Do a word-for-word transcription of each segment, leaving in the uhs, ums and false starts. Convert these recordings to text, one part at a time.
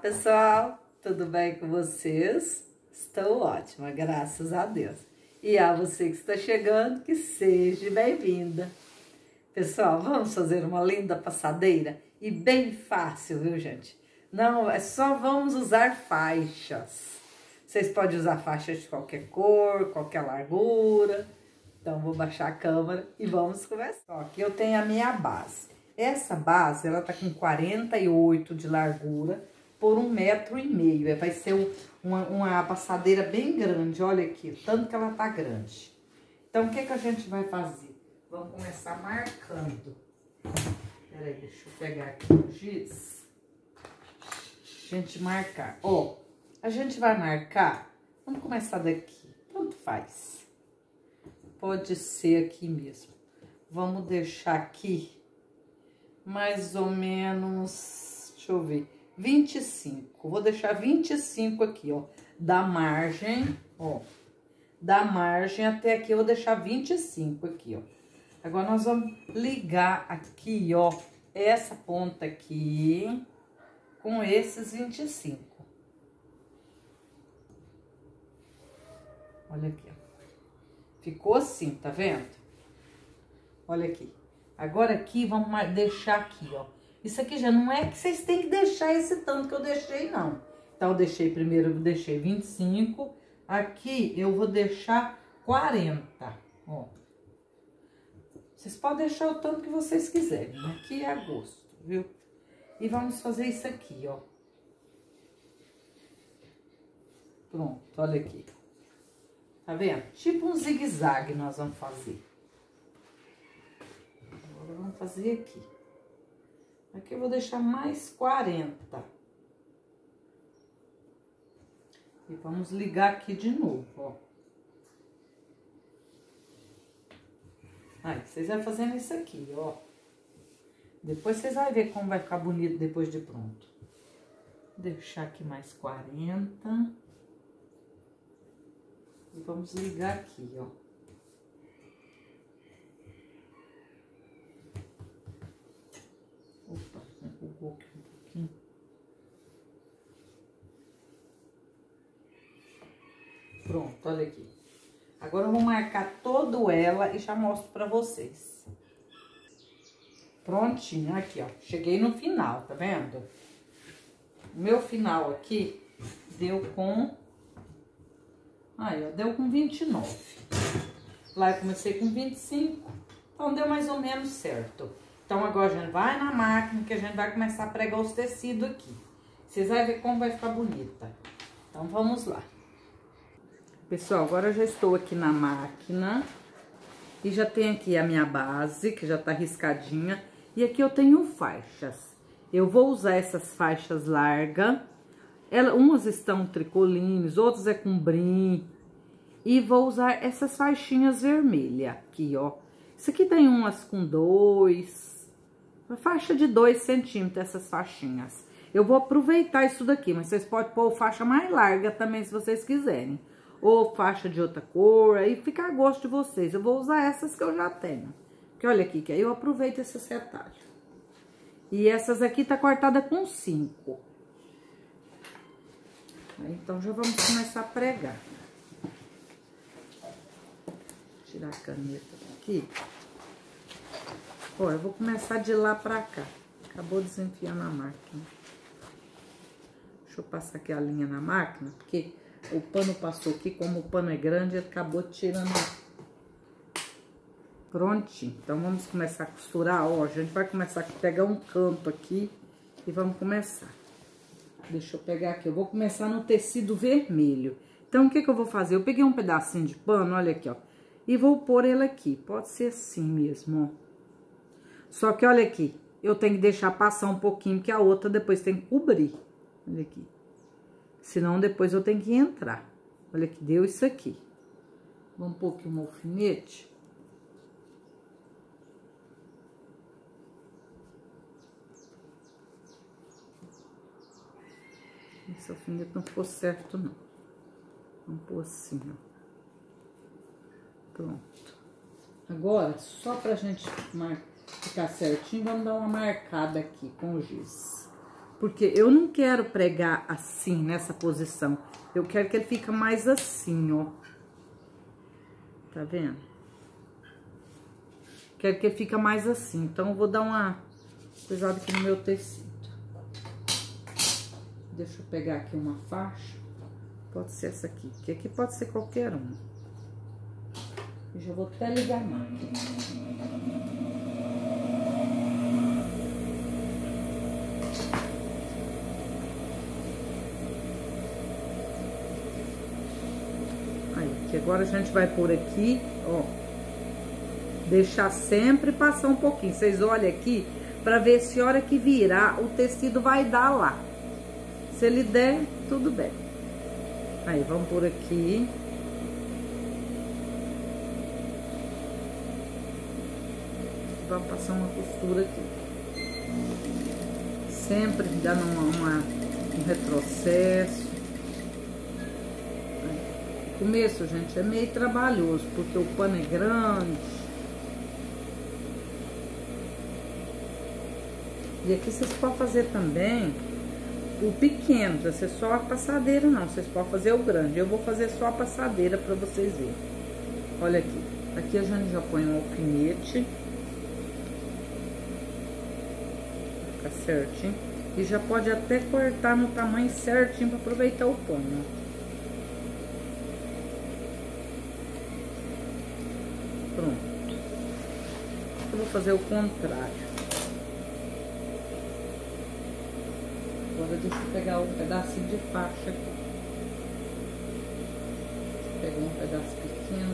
pessoal, tudo bem com vocês? Estou ótima, graças a Deus. E a você que está chegando, que seja bem-vinda. Pessoal, vamos fazer uma linda passadeira e bem fácil, viu, gente? Não, é só vamos usar faixas. Vocês podem usar faixas de qualquer cor, qualquer largura. Então, vou baixar a câmera e vamos começar. Aqui eu tenho a minha base. Essa base, ela tá com quarenta e oito de largura por um metro e meio. Vai ser um, uma, uma passadeira bem grande, olha aqui, tanto que ela tá grande. Então, o que que a gente vai fazer? Vamos começar marcando. Peraí, deixa eu pegar aqui o giz. A gente marcar. Ó, a gente vai marcar, vamos começar daqui, tanto faz. Pode ser aqui mesmo. Vamos deixar aqui mais ou menos, deixa eu ver, vinte e cinco. Vou deixar vinte e cinco aqui, ó, da margem, ó, da margem até aqui eu vou deixar vinte e cinco aqui, ó. Agora nós vamos ligar aqui, ó, essa ponta aqui com esses vinte e cinco. Olha aqui, ó. Ficou assim, tá vendo? Olha aqui. Agora aqui, vamos deixar aqui, ó. Isso aqui já não é que vocês têm que deixar esse tanto que eu deixei, não. Então, eu deixei primeiro, eu deixei vinte e cinco. Aqui, eu vou deixar quarenta, ó. Vocês podem deixar o tanto que vocês quiserem. Aqui é a gosto, viu? E vamos fazer isso aqui, ó. Pronto, olha aqui. Tá vendo? Tipo um zigue-zague nós vamos fazer. Agora vamos fazer aqui. Aqui eu vou deixar mais quarenta. E vamos ligar aqui de novo, ó. Aí, vocês vão fazendo isso aqui, ó. Depois vocês vão ver como vai ficar bonito depois de pronto. Vou deixar aqui mais quarenta. E vamos ligar aqui, ó. Opa, empurrou aqui um pouquinho. Pronto, olha aqui. Agora eu vou marcar toda ela e já mostro pra vocês. Prontinho, aqui, ó. Cheguei no final, tá vendo? O meu final aqui deu com... Aí, ó, deu com vinte e nove. Lá eu comecei com vinte e cinco, então deu mais ou menos certo. Então, agora a gente vai na máquina que a gente vai começar a pregar os tecidos aqui. Vocês vão ver como vai ficar bonita. Então, vamos lá. Pessoal, agora eu já estou aqui na máquina. E já tem aqui a minha base, que já tá riscadinha. E aqui eu tenho faixas. Eu vou usar essas faixas largas. Ela, umas estão tricolines, outras é com brim. E vou usar essas faixinhas vermelhas aqui, ó. Isso aqui tem umas com dois. Uma faixa de dois centímetros, essas faixinhas. Eu vou aproveitar isso daqui, mas vocês podem pôr faixa mais larga também, se vocês quiserem. Ou faixa de outra cor, aí fica a gosto de vocês. Eu vou usar essas que eu já tenho. Porque olha aqui, que aí eu aproveito esses retalhos. E essas aqui tá cortada com cinco. Então, já vamos começar a pregar. Vou tirar a caneta aqui. Ó, eu vou começar de lá pra cá. Acabou desenfiando a máquina. Deixa eu passar aqui a linha na máquina, porque o pano passou aqui, como o pano é grande, ele acabou tirando. Prontinho. Então, vamos começar a costurar. Ó, a gente vai começar a pegar um canto aqui e vamos começar. Deixa eu pegar aqui, eu vou começar no tecido vermelho. Então, o que que eu vou fazer? Eu peguei um pedacinho de pano, olha aqui, ó. E vou pôr ele aqui, pode ser assim mesmo, ó. Só que, olha aqui, eu tenho que deixar passar um pouquinho, porque a outra depois tem que cobrir. Olha aqui. Senão, depois eu tenho que entrar. Olha aqui, deu isso aqui. Vamos pôr aqui um alfinete. Esse alfinete não ficou certo, não. Vamos pôr assim, ó. Pronto. Agora, só pra gente ficar certinho, vamos dar uma marcada aqui com o giz. Porque eu não quero pregar assim, nessa posição. Eu quero que ele fique mais assim, ó. Tá vendo? Quero que ele fique mais assim. Então, eu vou dar uma coisada aqui no meu tecido. Deixa eu pegar aqui uma faixa. Pode ser essa aqui, que aqui pode ser qualquer uma. Eu já vou até ligar a máquina. Aí, que agora a gente vai pôr aqui, ó. Deixar sempre passar um pouquinho. Vocês olham aqui pra ver se a hora que virar o tecido vai dar lá. Se ele der, tudo bem. Aí, vamos por aqui. Vamos passar uma costura aqui. Sempre dando uma, uma, um retrocesso. No começo, gente, é meio trabalhoso, porque o pano é grande. E aqui vocês podem fazer também o pequeno, não precisa ser só a passadeira não, vocês podem fazer o grande. Eu vou fazer só a passadeira para vocês verem. Olha aqui, aqui a gente já põe um alfinete. Fica certinho. E já pode até cortar no tamanho certinho para aproveitar o pano. Pronto. Eu vou fazer o contrário. Agora deixa eu pegar um pedacinho de faixa aqui. Pegar um pedaço pequeno.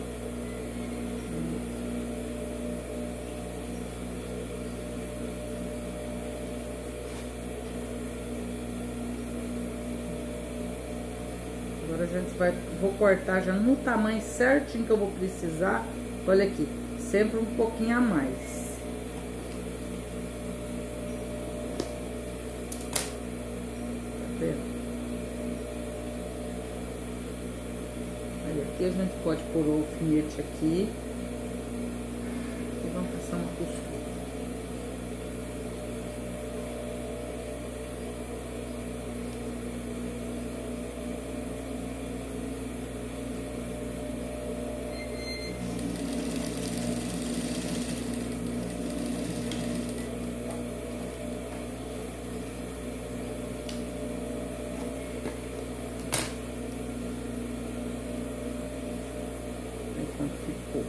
Agora a gente vai, vou cortar já no tamanho certinho que eu vou precisar. Olha aqui, sempre um pouquinho a mais. Aí aqui a gente pode pôr o alfinete aqui e vamos passar uma costura. Ficou.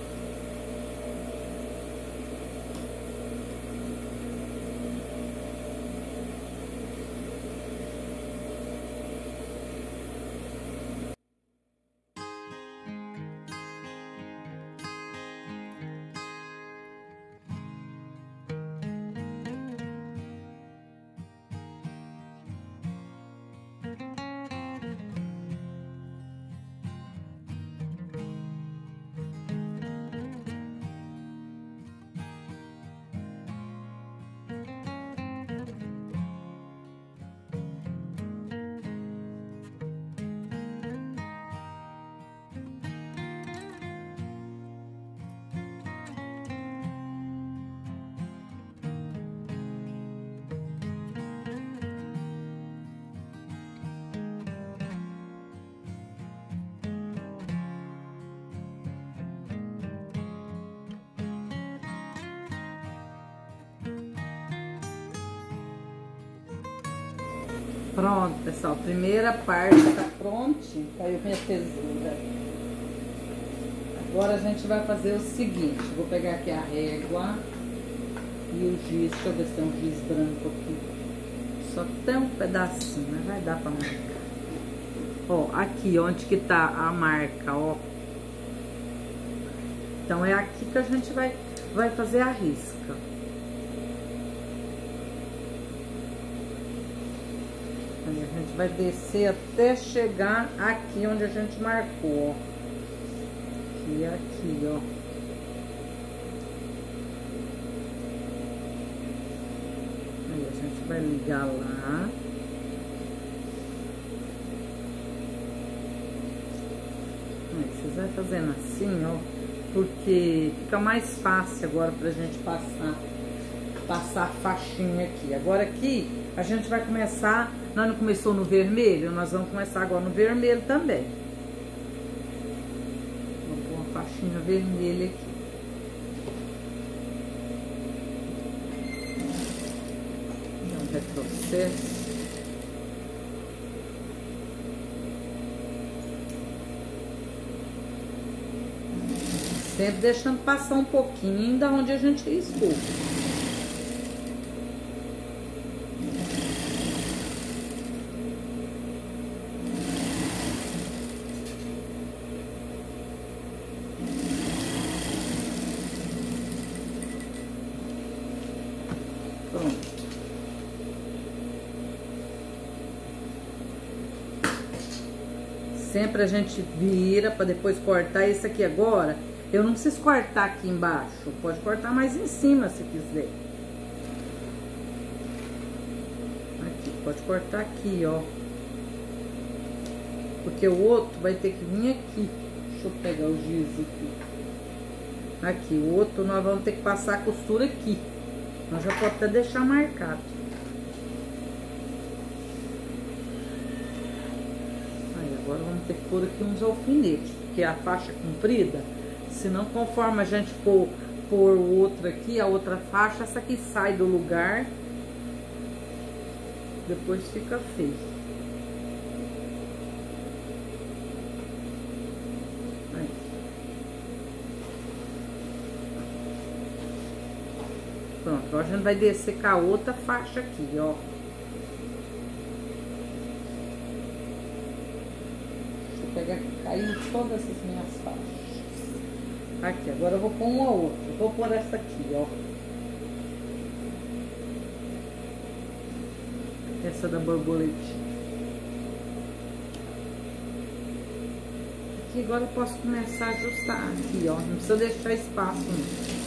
Pronto, pessoal, a primeira parte tá prontinha, caiu minha tesoura. Agora a gente vai fazer o seguinte, vou pegar aqui a régua e o giz, deixa eu ver se tem um giz branco aqui. Só tem um pedacinho, mas vai dar pra marcar. Ó, aqui onde que tá a marca, ó. Então é aqui que a gente vai, vai fazer a risca. Aí a gente vai descer até chegar aqui onde a gente marcou, ó. Aqui, aqui, ó. Aí a gente vai ligar lá. Aí vocês vão fazendo assim, ó. Porque fica mais fácil agora pra gente passar passar a faixinha aqui. Agora aqui a gente vai começar, nós não começou no vermelho, nós vamos começar agora no vermelho também. Vou pôr uma faixinha vermelha aqui. Dá um retrocesso. Sempre deixando passar um pouquinho da onde a gente riscou. Pronto. Sempre a gente vira para depois cortar. Esse aqui agora eu não preciso cortar aqui embaixo, pode cortar mais em cima se quiser. Aqui, pode cortar aqui, ó. Porque o outro vai ter que vir aqui. Deixa eu pegar o giz aqui. Aqui, o outro nós vamos ter que passar a costura aqui. Nós já pode até deixar marcado. Aí, agora vamos ter que pôr aqui uns alfinetes, porque a faixa comprida. Senão, conforme a gente for pôr o outro aqui, a outra faixa, essa aqui sai do lugar. Depois fica feio. Aí. Pronto, agora a gente vai descer com a outra faixa aqui, ó. Deixa eu pegar, caiu todas as minhas faixas. Aqui, agora eu vou pôr uma outra. Vou pôr essa aqui, ó. Essa da borboletinha. Aqui agora eu posso começar a ajustar aqui, ó. Não precisa deixar espaço, não.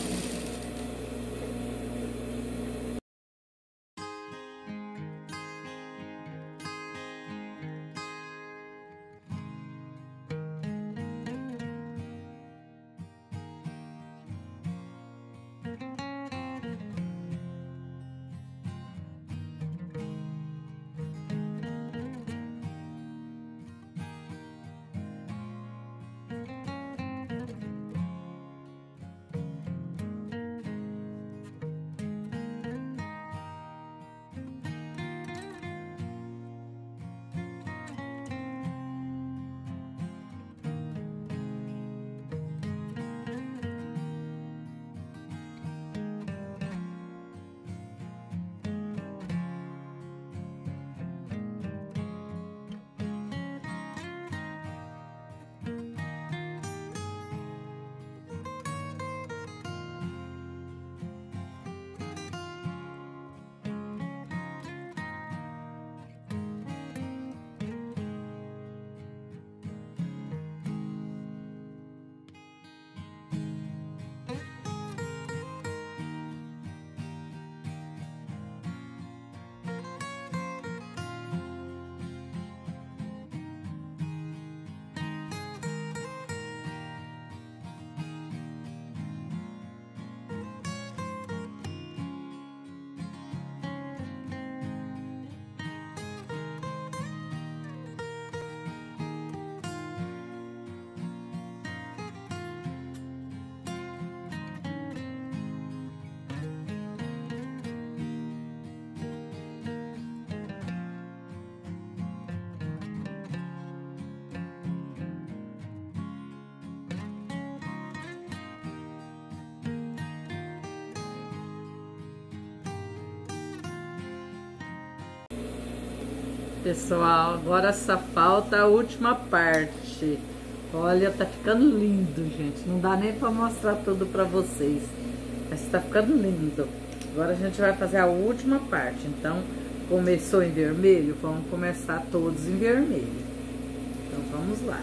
Pessoal, agora só falta a última parte. Olha, tá ficando lindo, gente. Não dá nem pra mostrar tudo pra vocês. Mas tá ficando lindo. Agora a gente vai fazer a última parte. Então, começou em vermelho, vamos começar todos em vermelho. Então, vamos lá.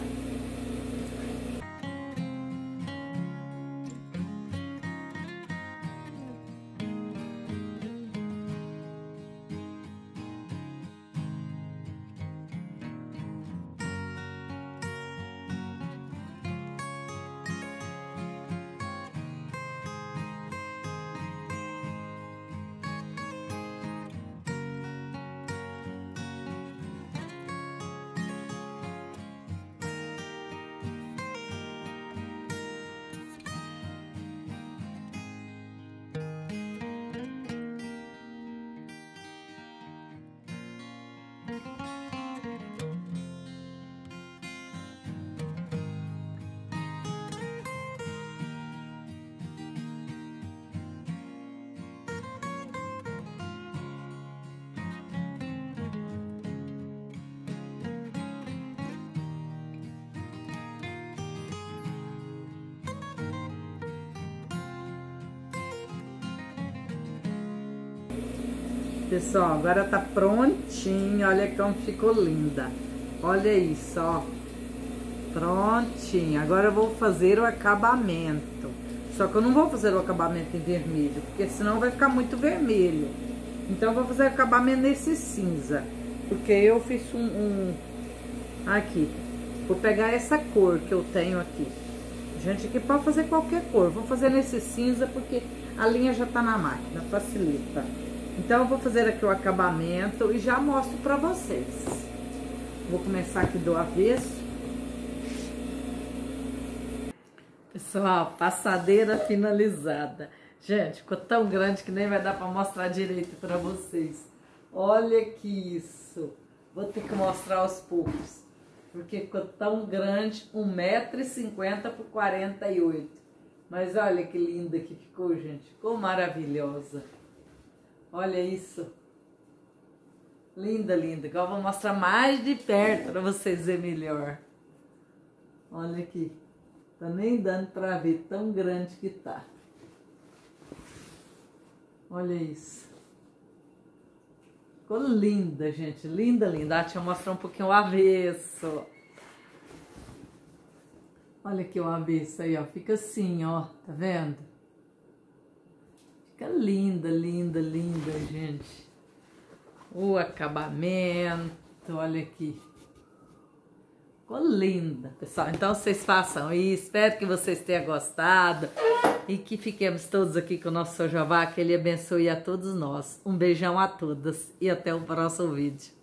Pessoal, agora tá prontinho. Olha como ficou linda. Olha isso, ó. Prontinho. Agora eu vou fazer o acabamento. Só que eu não vou fazer o acabamento em vermelho, porque senão vai ficar muito vermelho. Então eu vou fazer o acabamento nesse cinza. Porque eu fiz um... um... Aqui. Vou pegar essa cor que eu tenho aqui. Gente, aqui pode fazer qualquer cor. Vou fazer nesse cinza porque a linha já tá na máquina. Facilita. Então eu vou fazer aqui o acabamento e já mostro pra vocês. Vou começar aqui do avesso. Pessoal, passadeira finalizada. Gente, ficou tão grande que nem vai dar pra mostrar direito pra vocês. Olha que isso. Vou ter que mostrar aos poucos. Porque ficou tão grande, um metro e cinquenta por quarenta e oito. Mas olha que linda que ficou, gente. Ficou maravilhosa. Olha isso. Linda, linda. Agora eu vou mostrar mais de perto para vocês verem melhor. Olha aqui. Tá nem dando para ver tão grande que tá. Olha isso. Ficou linda, gente. Linda, linda. Ah, deixa eu mostrar um pouquinho o avesso. Olha aqui o avesso aí, ó. Fica assim, ó. Tá vendo? Fica linda, linda, linda, gente. O acabamento, olha aqui. Ficou linda, pessoal. Então vocês façam isso. Espero que vocês tenham gostado. E que fiquemos todos aqui com o nosso São Jeová. Que Ele abençoe a todos nós. Um beijão a todas. E até o próximo vídeo.